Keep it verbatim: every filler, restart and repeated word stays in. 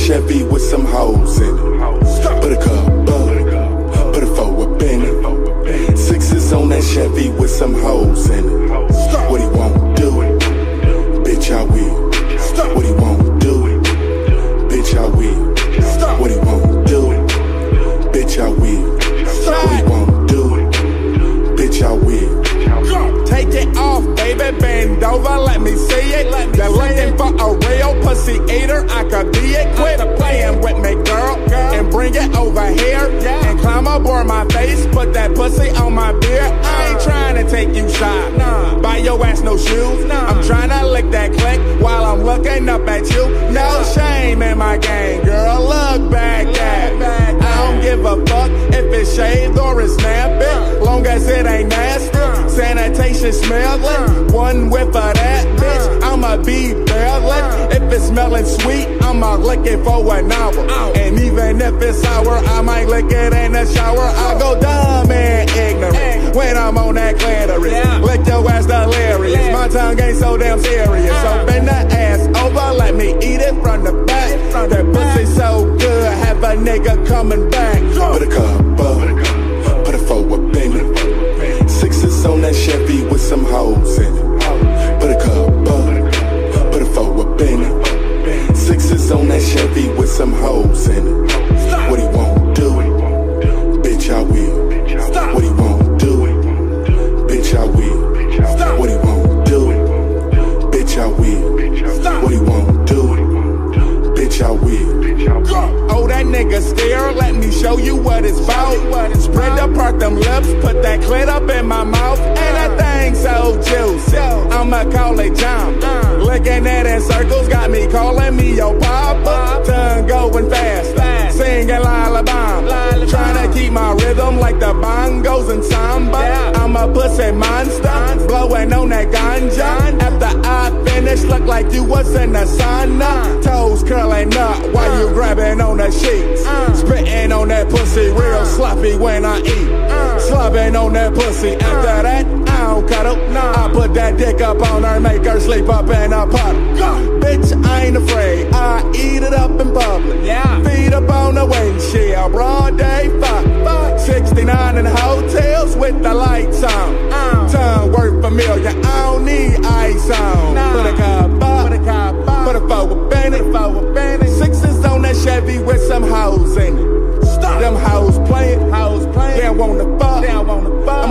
Chevy with some hoes in it. Put a cup up, put a four up in it. Sixes on that Chevy with some hoes in it. What he won't do, bitch, I will. What he won't do, bitch, I will. What he won't do, bitch, I will. What he won't do, bitch, I will. Take it off, baby, bend over, let me see it. You're looking for a real pussy eater, I could be it. Quit playing with me, girl, and bring it over here. And climb aboard my face, put that pussy on my beard. I ain't trying to take you shot, buy your ass no shoes. I'm trying to lick that click while I'm looking up at you. No shame in my game, girl, look back at me. I don't give a fuck if it's shaved or it's nappy, long as it ain't nasty. Sanitation smell it, one whiff of that, bitch, I'ma be barely. If it's smelling sweet, I'ma lick it for an hour. And even if it's sour, I might lick it in the shower. I go dumb and ignorant when I'm on that clitoris. Lick your ass delirious, my tongue ain't so damn serious. So bend the ass over, let me eat it from the back. That pussy so good, have a nigga coming back. Put a cup up, put a four up in it. Sixes on that Chevy with some hoes in it. Put a cup up, put a four up in it. Sixes on that Chevy with some hoes in it. What he won't do, bitch, I will. What he won't do, bitch, I will. What he won't do, bitch, I will. What he won't do, bitch, I will. Oh, that nigga scared, let me show you what it's about. Spread apart them lips, put that clit up in my mouth. And that thing so juicy, I'ma call it jump. Looking at it in circles, got me calling me your papa. Tongue going fast, singing lullaby. Trying to keep my rhythm like the bongos and samba. I'm a pussy monster, blowing on that ganja. After I finish, look like you was in the sauna. Toes curling up while you grabbing on the sheets. Spitting on that pussy real sloppy when I eat. Slobbing on that pussy, after that I don't cuddle. I put that dick up on her, make her sleep up in a puddle. Bitch, I ain't afraid, I eat it up in public. Feet up on the windshield, broad day fuck. sixty-nine in hotels with the lights on. Tongue worth a million, I don't need ice on. Put a cup up, put a four up in it. Sixes on that Chevy with some hoes in it. Them hoes playing, hoes playing. They don't wanna fuck, they don't wanna fuck.